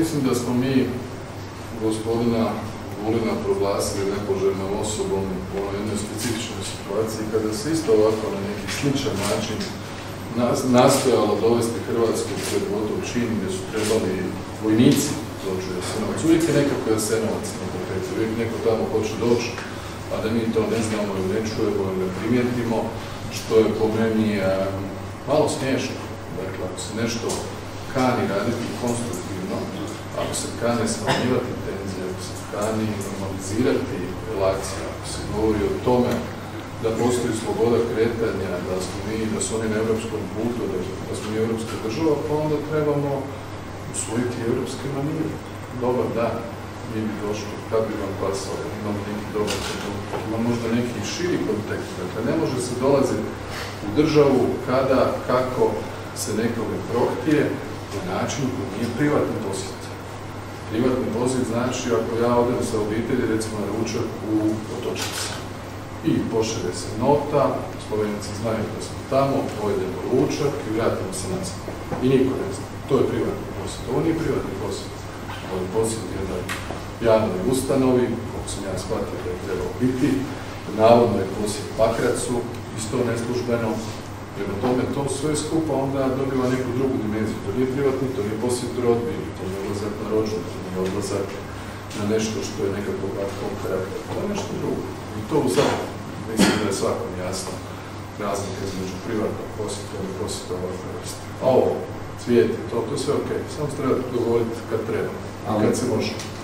mislim da smo mi gospodina Vulina proglasili nepoželjnom osobom u jednoj specifičnoj situaciji kada se isto ovako na neki sličan način nastojalo dovesti Hrvatsku pred gotov čin gdje su trebali vojnici doći u Jasenovac. Uvijek je nekako Jasenovac na tapetu, uvijek neko tamo hoće doći, a da mi to ne znamo ili ne čujemo ili ne primijetimo, što je po meni malo smiješno. Dakle, ako se nešto kani raditi konstruktivno, ako se kane smanjivati tenzije, ako se kani normalizirati relacije, ako se govori o tome da postoji sloboda kretanja, da su oni na evropskom putu, da smo mi evropska država, pa onda trebamo usvojiti evropske manire. Dobar dan, mi bi došli, kad bi vam pasao, imamo neki dobar trenutak, ima možda neki širi kontekst. Dakle, ne može se dolaziti u državu kada, kako se nekome prohtije na način koji nije privatni posjet. Privatni posjet znači ako ja odem sa obitelji, recimo na ručak u Otočnici i pošalje se nota, Slovenci znaju da smo tamo, pojedemo ručak i vratimo se nazad. I niko ne zna. To je privatni posjet. Ovo nije privatni posjet. Ovo je posjet jednoj javnoj ustanovi, kako sam ja shvatio da je trebao biti. Navodno je posjet Pakracu, isto neslužbeno. Prema tome, to sve skupa onda dobiva neku drugu dimenziju. To nije privatni, to nije posjet rodbini, to nije odlazak na rođendan, to nije odlazak na nešto što je nekakvog ad hoc karaktera. To je nešto drugo. I to u Zagrebu. Mislim da je svakom jasno razlika između privatnog posjeta i posjeta ovakve vrste. A ovo, cvijeti, to je sve okej. Samo se treba dogovoriti kad treba, kad se može.